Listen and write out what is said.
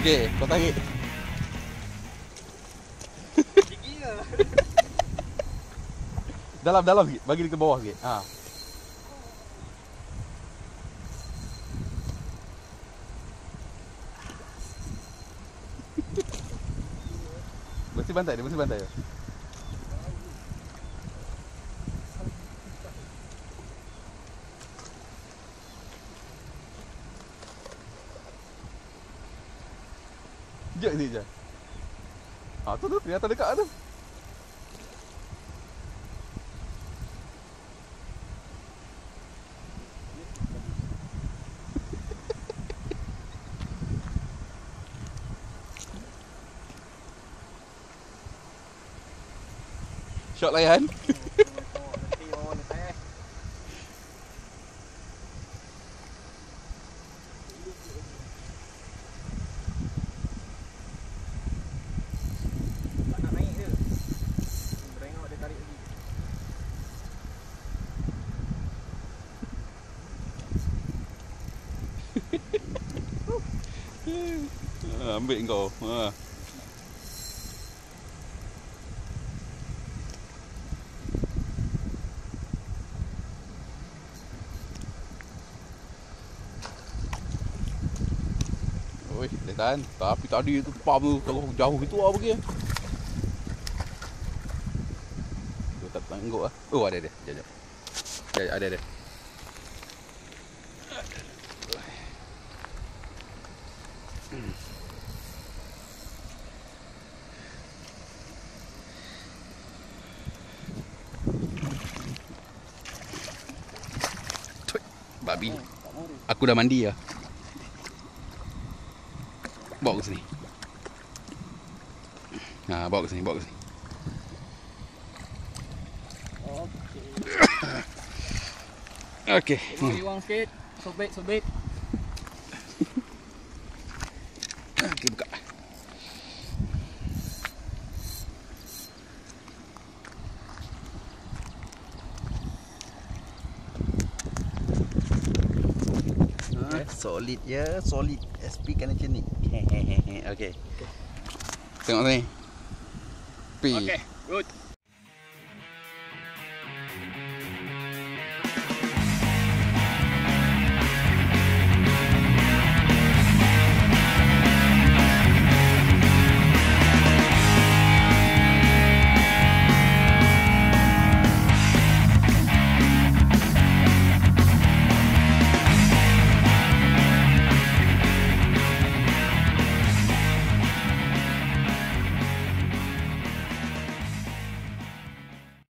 Okey, kau tarik. Dalam sikit, bagi dia ke bawah sikit. Ha. Bersih bantai dia, bersih bantai dia. Sekejap ni je. Ha, tu kelihatan dekat tu. Shot layan. Ambil kau. Ha. Oi, dah tahan. Tapi tadi tu pam tu jauh gitu apa ke? Tu tak tangguh ah. Oh, ada. Jap. Ya, ada. Babi. Aku dah mandi ya. Bawa ke sini. Nah, bawa ke sini. Okey. Iwang sikit. Sobek. Okey, buka. Solid ya, solid. SP kan macam ni. Okey. Tengok sini. Pi. Okey, good.